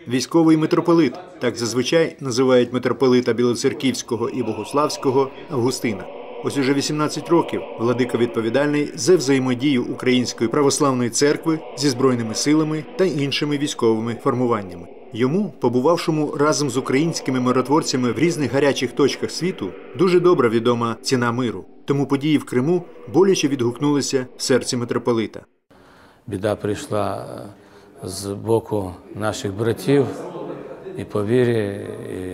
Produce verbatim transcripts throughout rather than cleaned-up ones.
військовий митрополит. Так зазвичай називають митрополита Білоцерківського і Богославського Августина. Ось уже вісімнадцять років владика відповідальний за взаємодію Української православної церкви зі Збройними силами та іншими військовими формуваннями. Йому, побувавшому разом з українськими миротворцями в різних гарячих точках світу, дуже добре відома ціна миру. Тому події в Криму боляче відгукнулися в серці митрополита. Біда прийшла з боку наших братів і по вірі, і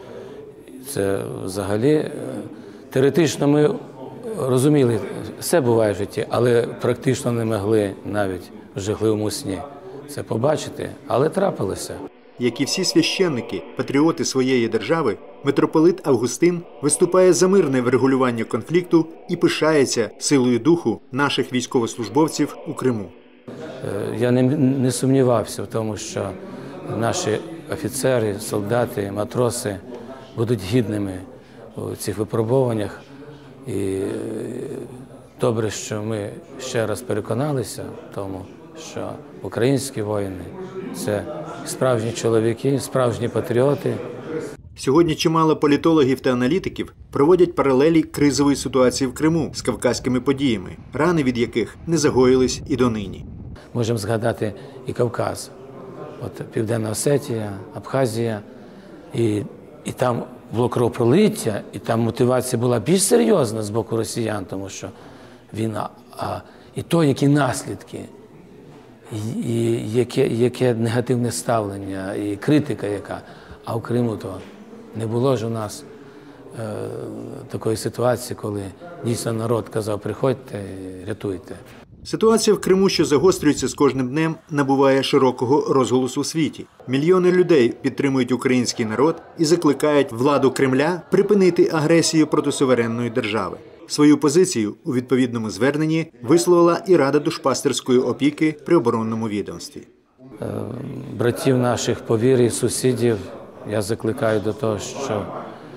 це взагалі теоретично ми розуміли, все буває в житті, але практично не могли навіть в жахливому сні це побачити, але трапилося. Як і всі священники, патріоти своєї держави, митрополит Августин виступає за мирне врегулювання конфлікту і пишається силою духу наших військовослужбовців у Криму. Я не, не сумнівався в тому, що наші офіцери, солдати, матроси будуть гідними у цих випробуваннях. І добре, що ми ще раз переконалися в тому, що українські воїни – це справжні чоловіки, справжні патріоти. Сьогодні чимало політологів та аналітиків проводять паралелі кризової ситуації в Криму з кавказькими подіями, рани від яких не загоїлись і донині. Можемо згадати і Кавказ, от Південна Осетія, Абхазія, і, і там було кровопролиття, і там мотивація була більш серйозна з боку росіян, тому що війна, а і то, які наслідки, і, і яке, яке негативне ставлення, і критика яка. А в Криму то не було ж у нас е, такої ситуації, коли дійсно народ казав, приходьте, рятуйте. Ситуація в Криму, що загострюється з кожним днем, набуває широкого розголосу у світі. Мільйони людей підтримують український народ і закликають владу Кремля припинити агресію проти суверенної держави. Свою позицію у відповідному зверненні висловила і Рада душпастерської опіки при оборонному відомстві. Братів наших по вірі, сусідів я закликаю до того, що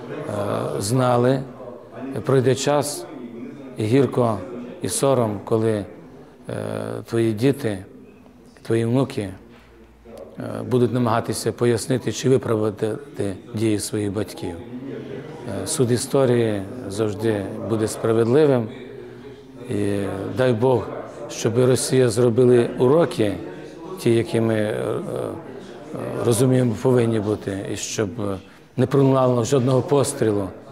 знали, пройде час і гірко, і сором, коли твої діти, твої внуки будуть намагатися пояснити чи виправити дії своїх батьків. Суд історії завжди буде справедливим. І дай Бог, щоб Росія зробили уроки, ті, які ми розуміємо, повинні бути, і щоб не пролунало жодного пострілу